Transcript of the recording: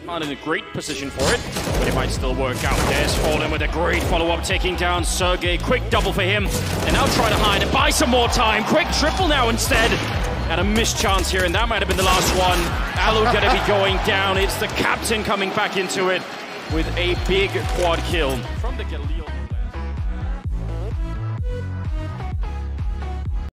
Not in a great position for it, but it might still work out. There's FalleN with a great follow-up, taking down Sergey. Quick double for him, and now try to hide and buy some more time. Quick triple now instead. And a missed chance here, and that might have been the last one. Alu gonna be going down. It's the captain coming back into it with a big quad kill from the Galil.